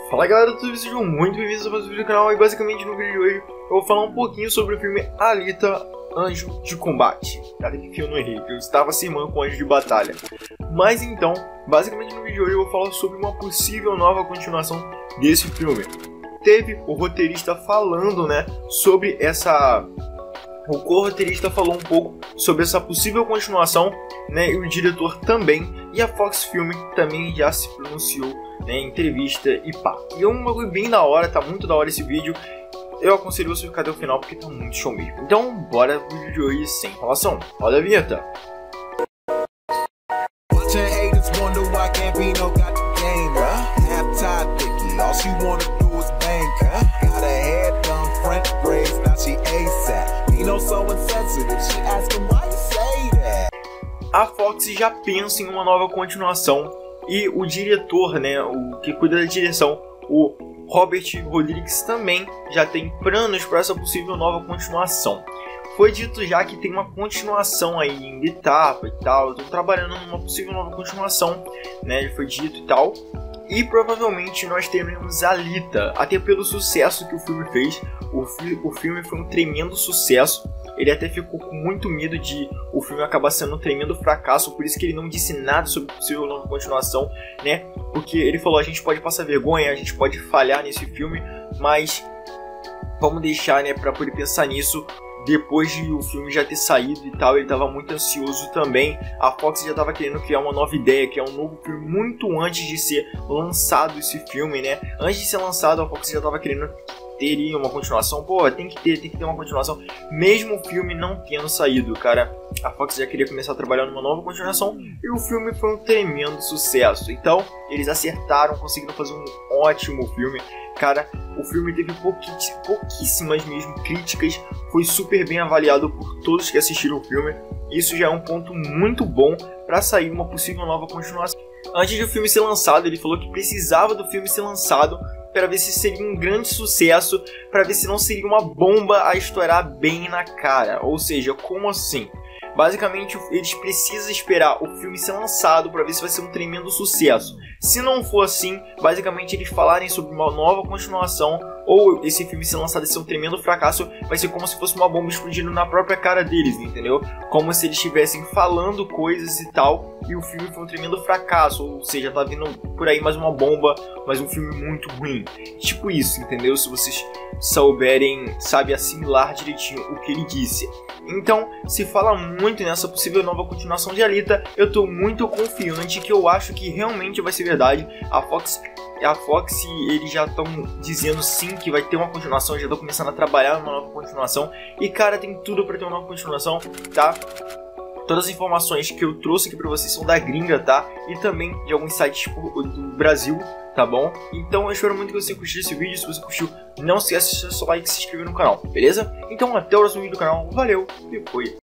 Fala galera, tudo sejam muito bem-vindos a mais um vídeo do canal. E basicamente no vídeo de hoje eu vou falar um pouquinho sobre o filme Alita, Anjo de Combate. Cara, que eu não errei, que eu estava sem mão com Anjo de Batalha. Mas então, basicamente no vídeo de hoje eu vou falar sobre uma possível nova continuação desse filme. Teve o roteirista falando, né, sobre essa... O co-roteirista falou um pouco sobre essa possível continuação, né, e o diretor também, e a Fox Film também já se pronunciou, né, em entrevista e pá. E é um bagulho bem da hora, tá muito da hora esse vídeo. Eu aconselho você ficar até o final porque tá muito show mesmo. Então bora pro vídeo de hoje sem enrolação. Roda a vinheta. A Fox já pensa em uma nova continuação e o diretor, né, o que cuida da direção, o Robert Rodrigues, também já tem planos para essa possível nova continuação. Foi dito já que tem uma continuação aí em etapa e tal, estão trabalhando numa possível nova continuação, né, foi dito e tal. E provavelmente nós teremos Alita, até pelo sucesso que o filme fez. O filme foi um tremendo sucesso. Ele até ficou com muito medo de o filme acabar sendo um tremendo fracasso, por isso que ele não disse nada sobre possível nova continuação, né? Porque ele falou, a gente pode passar vergonha, a gente pode falhar nesse filme, mas vamos deixar, né, para poder pensar nisso depois de o filme já ter saído e tal. Ele estava muito ansioso também. A Fox já estava querendo criar uma nova ideia, criar um novo filme muito antes de ser lançado esse filme, né? Antes de ser lançado, a Fox já estava querendo teria uma continuação. Pô, tem que ter uma continuação, mesmo o filme não tendo saído, cara. A Fox já queria começar a trabalhar numa nova continuação e o filme foi um tremendo sucesso. Então, eles acertaram, conseguiram fazer um ótimo filme. Cara, o filme teve pouquíssimas mesmo críticas, foi super bem avaliado por todos que assistiram o filme. Isso já é um ponto muito bom para sair uma possível nova continuação. Antes de o filme ser lançado, ele falou que precisava do filme ser lançado para ver se seria um grande sucesso, para ver se não seria uma bomba a estourar bem na cara. Ou seja, como assim? Basicamente, eles precisam esperar o filme ser lançado para ver se vai ser um tremendo sucesso. Se não for assim, basicamente eles falarem sobre uma nova continuação, ou esse filme ser lançado e ser um tremendo fracasso, vai ser como se fosse uma bomba explodindo na própria cara deles, entendeu? Como se eles estivessem falando coisas e tal, e o filme foi um tremendo fracasso, ou seja, tá vindo por aí mais uma bomba, mais um filme muito ruim. Tipo isso, entendeu? Se vocês souberem, sabe, assimilar direitinho o que ele disse. Então, se fala muito nessa possível nova continuação de Alita, eu tô muito confiante que eu acho que realmente vai ser verdade. A Fox eles já estão dizendo sim que vai ter uma continuação, já estão começando a trabalhar numa nova continuação. E cara, tem tudo para ter uma nova continuação, tá? Todas as informações que eu trouxe aqui pra vocês são da gringa, tá? E também de alguns sites do Brasil, tá bom? Então eu espero muito que você curtiu esse vídeo. Se você curtiu, não se esqueça de deixar seu like e se inscrever no canal, beleza? Então até o próximo vídeo do canal, valeu e fui!